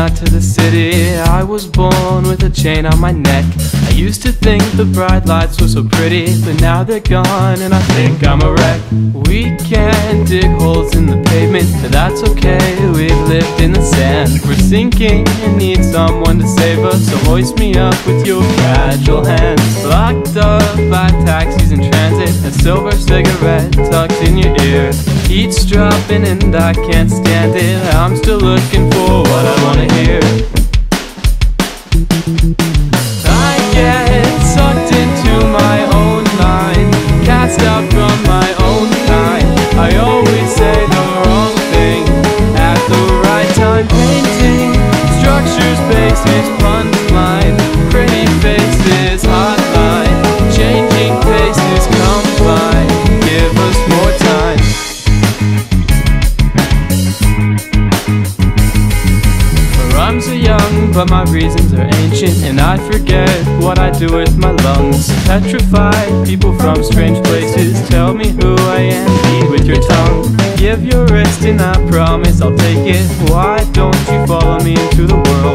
out to the city. I was born with a chain on my neck. I used to think the bright lights were so pretty, but now they're gone and I think I'm a wreck. We can dig holes in the pavement, but that's okay, we've lived in the sand. We're sinking and need someone to save us, so hoist me up with your fragile hands. Locked up by taxis in transit, a silver cigarette tucked in your ear. Heat's dropping and I can't stand it, I'm still looking for what I wanna hear. I get sucked into my own mind, cast out from my own kind. I always say the wrong thing at the right time. Painting structures, bases, punchline, pretty faces, hotline, changing paces, come by, give us more time. My rhymes are young, but my reasons are ancient, and I forget what I do with my lungs. Petrified people from strange places tell me who I am, lead with your tongue. Give your wrist and I promise I'll take it. Why don't you follow me into the world?